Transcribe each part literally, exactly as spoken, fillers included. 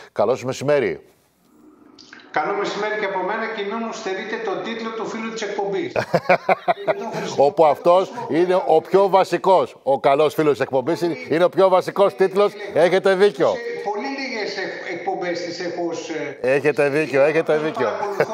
Καλό σας μεσημέρι. Καλό μεσημέρι και από μένα, και μην μου στερείτε τον τίτλο του φίλου της εκπομπής. Όπου αυτός είναι ο πιο βασικός. Ο καλός φίλος της εκπομπής είναι ο πιο βασικός τίτλος. Έχετε δίκιο. Πολύ λίγες εκπομπές τις έχω. Έχετε δίκιο, έχετε δίκιο.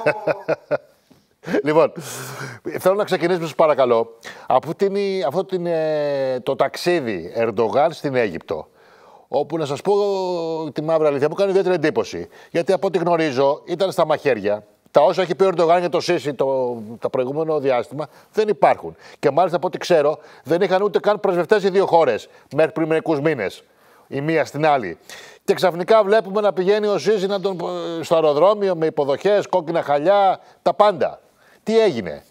Λοιπόν, θέλω να ξεκινήσουμε, σας παρακαλώ, από την, αυτό την, το ταξίδι Ερντογάν στην Αίγυπτο. Όπου να σας πω τη μαύρη αλήθεια, μου κάνει ιδιαίτερη εντύπωση. Γιατί από ό,τι γνωρίζω ήταν στα μαχαίρια. Τα όσα έχει πει ο Ερντογάν για το Σίσι το, το προηγούμενο διάστημα δεν υπάρχουν. Και μάλιστα από ό,τι ξέρω δεν είχαν ούτε καν πρεσβευτές οι δύο χώρες μέχρι πριν μερικούς μήνες. Η μία στην άλλη. Και ξαφνικά βλέπουμε να πηγαίνει ο Σίσι να τον, στο αεροδρόμιο με υποδοχές, κόκκινα χαλιά, τα πάντα. Τι έγινε?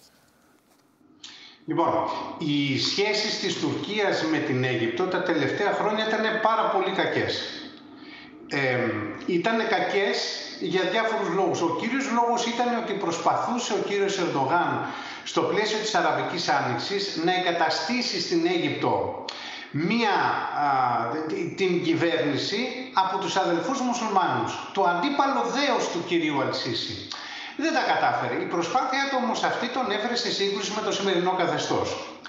Λοιπόν, οι σχέσεις της Τουρκίας με την Αίγυπτο τα τελευταία χρόνια ήταν πάρα πολύ κακές. Ε, ήταν κακές για διάφορους λόγους. Ο κύριος λόγος ήταν ότι προσπαθούσε ο κύριος Ερντογάν στο πλαίσιο της Αραβικής Άνοιξης να εγκαταστήσει στην Αίγυπτο μία, α, την κυβέρνηση από τους αδελφούς μουσουλμάνους. Το αντίπαλο δέος του κυρίου Αλ-Σίσι. Δεν τα κατάφερε. Η προσπάθεια του όμως αυτή τον έφερε σε σύγκρουση με το σημερινό καθεστώς.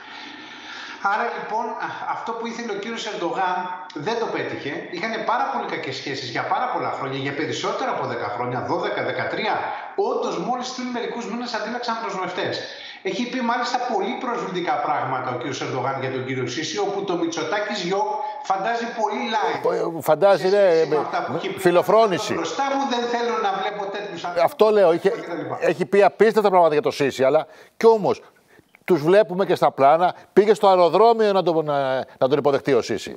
Άρα λοιπόν αυτό που ήθελε ο κύριος Ερντογάν δεν το πέτυχε. Είχαν πάρα πολύ κακές σχέσεις για πάρα πολλά χρόνια, για περισσότερα από δέκα χρόνια, δώδεκα, δεκατρία. Όντως μόλις πριν μερικούς μήνες αντίλαξαν πρεσβευτές. Έχει πει μάλιστα πολύ προσβλητικά πράγματα ο κύριος Ερντογάν για τον κύριο Σίσι, όπου το Μητσοτάκης γιο φαντάζει πολύ live. Φαντάζει, ναι, φιλοφρόνηση. Μπροστά μου δεν θέλω να βλέπω τέτοιους ανθρώπους. Αυτό λέω. Είχε, έχει πει απίστευτα πράγματα για το Σίσι, αλλά κι όμως τους βλέπουμε και στα πλάνα. Πήγε στο αεροδρόμιο να τον, να, να τον υποδεχτεί ο Σίσι.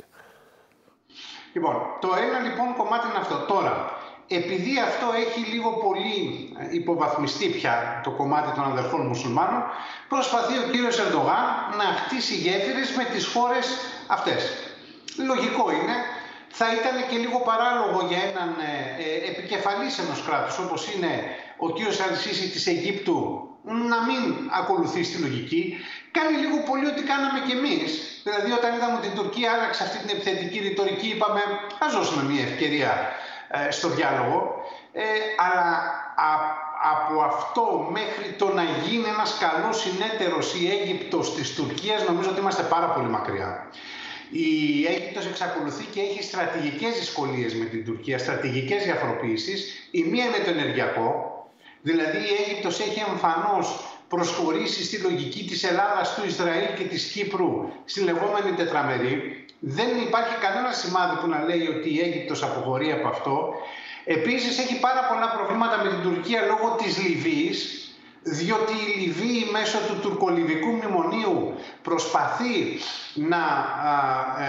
Λοιπόν, το ένα λοιπόν κομμάτι είναι αυτό. Τώρα, επειδή αυτό έχει λίγο πολύ υποβαθμιστεί πια το κομμάτι των αδερφών μουσουλμάνων, προσπαθεί ο κύριος Ερντογάν να χτίσει γέφυρες με τις χώρες αυτές. Λογικό είναι. Θα ήταν και λίγο παράλογο για έναν ε, επικεφαλής ενός κράτους όπως είναι ο κύριος Αλ-Σίσι της Αιγύπτου να μην ακολουθεί στη λογική. Κάνει λίγο πολύ ό,τι κάναμε κι εμείς. Δηλαδή όταν είδαμε ότι την Τουρκία άλλαξε αυτή την επιθετική ρητορική, είπαμε ας δώσουμε μια ευκαιρία ε, στο διάλογο. Ε, αλλά α, από αυτό μέχρι το να γίνει ένας καλός συνέτερος η Αίγυπτος της Τουρκίας νομίζω ότι είμαστε πάρα πολύ μακριά. Η Αίγυπτος εξακολουθεί και έχει στρατηγικές δυσκολίες με την Τουρκία, στρατηγικές διαφοροποίησεις. Η μία είναι το ενεργειακό, δηλαδή η Αίγυπτος έχει εμφανώς προσχωρήσει στη λογική της Ελλάδας, του Ισραήλ και της Κύπρου στη λεγόμενη τετραμερή. Δεν υπάρχει κανένα σημάδι που να λέει ότι η Αίγυπτος αποχωρεί από αυτό. Επίσης έχει πάρα πολλά προβλήματα με την Τουρκία λόγω της Λιβύης, διότι η Λιβύη μέσω του τουρκολιβικού μνημονίου προσπαθεί να α, ε,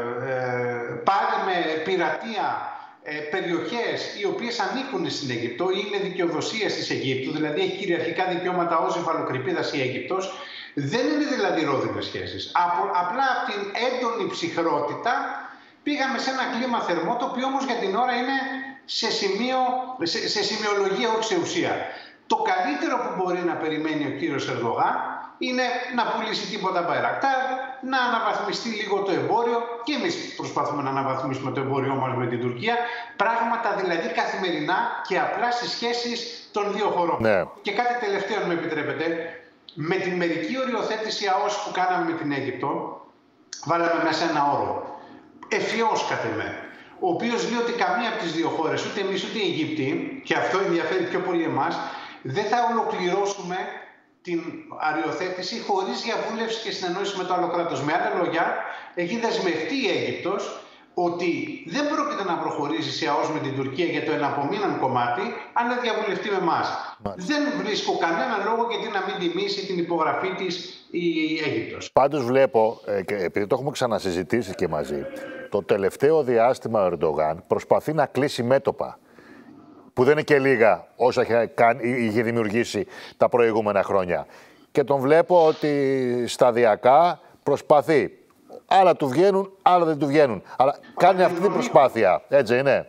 ε, πάρει με πειρατεία ε, περιοχές οι οποίες ανήκουν στην Αίγυπτο ή είναι δικαιοδοσίας της Αιγύπτου, δηλαδή έχει κυριαρχικά δικαιώματα ως υφαλοκρηπίδας η Αίγυπτος. Δεν είναι δηλαδή ρόδινες σχέσεις. Απο, απλά από την έντονη ψυχρότητα πήγαμε σε ένα κλίμα θερμό, το οποίο όμως για την ώρα είναι σε, σημείο, σε, σε σημειολογία, όχι σε ουσία. Το καλύτερο που μπορεί να περιμένει ο κύριος Ερντογάν είναι να πουλήσει τίποτα Μπαϊρακτάρ, να αναβαθμιστεί λίγο το εμπόριο, και εμείς προσπαθούμε να αναβαθμίσουμε το εμπόριό μας με την Τουρκία. Πράγματα δηλαδή καθημερινά και απλά στις σχέσεις των δύο χωρών. Ναι. Και κάτι τελευταίο, αν με επιτρέπετε, με την μερική οριοθέτηση ΑΟΣ που κάναμε με την Αίγυπτο, βάλαμε μέσα ένα όρο. Ευφυώς κατ' εμέ. Ο οποίος λέει ότι καμία από τις δύο χώρες, ούτε εμείς ούτε οι Αιγύπτιοι, και αυτό ενδιαφέρει πιο πολύ εμάς, δεν θα ολοκληρώσουμε την αριοθέτηση χωρίς διαβούλευση και συνεννόηση με το άλλο κράτος. Με άλλα λόγια, έχει δεσμευτεί η Αίγυπτος ότι δεν πρόκειται να προχωρήσει σε ΑΟΣ με την Τουρκία για το εναπομείναν κομμάτι, αν δεν διαβουλευτεί με εμάς. Δεν βρίσκω κανένα λόγο γιατί να μην τιμήσει την υπογραφή της η Αίγυπτος. Πάντως βλέπω, και επειδή το έχουμε ξανασυζητήσει και μαζί, το τελευταίο διάστημα ο Ερντογάν προσπαθεί να κλείσει μέτωπα, που δεν είναι και λίγα όσα είχε, είχε δημιουργήσει τα προηγούμενα χρόνια. Και τον βλέπω ότι σταδιακά προσπαθεί. Άλλα του βγαίνουν, άλλα δεν του βγαίνουν. Αλλά κάνει αυτή την προσπάθεια. Έτσι είναι.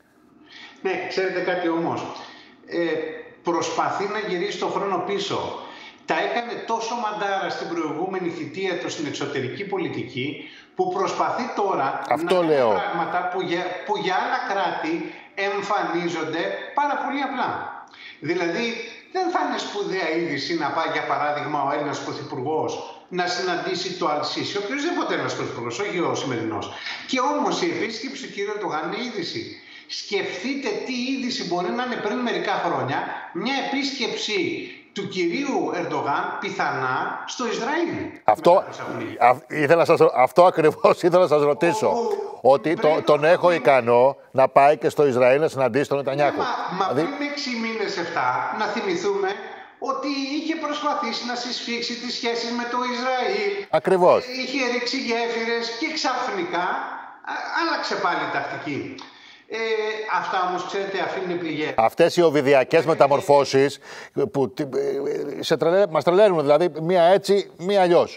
Ναι, ξέρετε κάτι όμως. Ε, προσπαθεί να γυρίσει τον χρόνο πίσω. Τα έκανε τόσο μαντάρα στην προηγούμενη θητεία του στην εξωτερική πολιτική, που προσπαθεί τώρα Αυτό να λέω. κάνει πράγματα που για, που για άλλα κράτη εμφανίζονται πάρα πολύ απλά. Δηλαδή, δεν θα είναι σπουδαία είδηση να πάει, για παράδειγμα, ο Έλληνας Πρωθυπουργός να συναντήσει το Αλ-Σίσι, οποιοδήποτε Έλληνας Πρωθυπουργός, όχι ο σημερινός. Και όμως η επίσκεψη του κ. Ερντογάν είναι είδηση. Σκεφτείτε τι είδηση μπορεί να είναι πριν μερικά χρόνια μια επίσκεψη του κυρίου Ερντογάν πιθανά στο Ισραήλ. Αυτό, α, ήθελα να σας, αυτό ακριβώς ήθελα να σας ρωτήσω. Ο, ότι το, τον έχω ικανό να πάει και στο Ισραήλ να συναντήσει τον Νετανιάχου. Ναι, μα, μα δηλαδή... πριν έξι μήνες, εφτά, να θυμηθούμε ότι είχε προσπαθήσει να συσφίξει τις σχέσεις με το Ισραήλ. Ακριβώς. Είχε ρίξει γέφυρες και ξαφνικά άλλαξε πάλι τακτική. Ε, αυτά όμως, ξέρετε, αφήνουν πληγές. Αυτές οι οβιδιακές μεταμορφώσεις που σε τρελε... μας τρελαίνουν, δηλαδή μία έτσι, μία αλλιώς.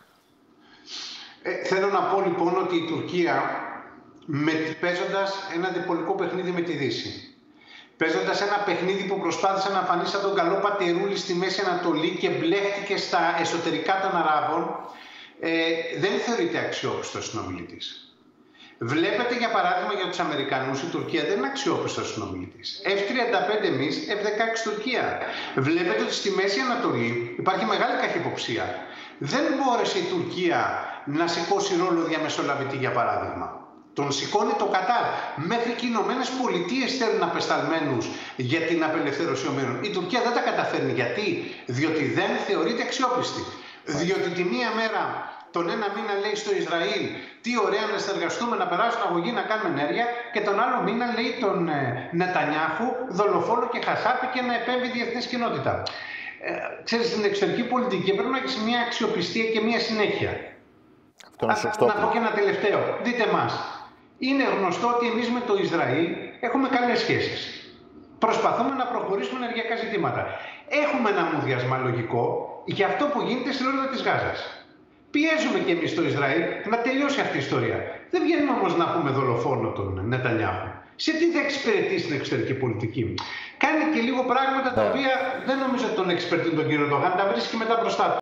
Ε, θέλω να πω λοιπόν ότι η Τουρκία, με, παίζοντας ένα διπολικό παιχνίδι με τη Δύση, παίζοντας ένα παιχνίδι που προσπάθησε να εμφανίσει σαν τον καλό πατερούλη στη Μέση Ανατολή και μπλέχτηκε στα εσωτερικά των Αράβων, ε, δεν θεωρείται αξιόπιστος συνομιλητής. Βλέπετε, για παράδειγμα, για τους Αμερικανούς, η Τουρκία δεν είναι αξιόπιστος συνομιλητής. εφ τριάντα πέντε εμείς, εφ δεκαέξι Τουρκία. Βλέπετε ότι στη Μέση Ανατολή υπάρχει μεγάλη καχυποψία. Δεν μπόρεσε η Τουρκία να σηκώσει ρόλο διαμεσολαβητή, για παράδειγμα. Τον σηκώνει το Κατάρ. Μέχρι και οι Ηνωμένες Πολιτείες στέλνουν απεσταλμένους για την απελευθέρωση ομήρων. Η Τουρκία δεν τα καταφέρνει. Γιατί? Διότι δεν θεωρείται αξιόπιστη. Διότι τη μία μέρα, τον ένα μήνα, λέει στο Ισραήλ τι ωραία να συνεργαστούμε, να περάσουν αγωγή, να κάνουμε ενέργεια, και τον άλλο μήνα λέει τον ε, Νετανιάχου δολοφόνο και χασάπι και να επέμβει η διεθνής κοινότητα. Ε, ξέρεις, στην εξωτερική πολιτική πρέπει να έχεις μια αξιοπιστία και μια συνέχεια. Αυτό είναι σωστό. Να πω και ένα τελευταίο. Δείτε μας. Είναι γνωστό ότι εμείς με το Ισραήλ έχουμε καλές σχέσεις. Προσπαθούμε να προχωρήσουμε ενεργειακά ζητήματα. Έχουμε ένα μουδιασμα λογικό για αυτό που γίνεται στη Λόρδα της Γάζας. Πιέζουμε και εμείς το Ισραήλ να τελειώσει αυτή η ιστορία. Δεν βγαίνουμε όμως να πούμε δολοφόνο τον Νετανιάχου. Σε τι θα εξυπηρετήσει την εξωτερική πολιτική? Κάνει και λίγο πράγματα τα οποία δεν νομίζω ότι τον εξυπηρετούν τον κύριο Ερντογάν, τα βρίσκει μετά μπροστά του.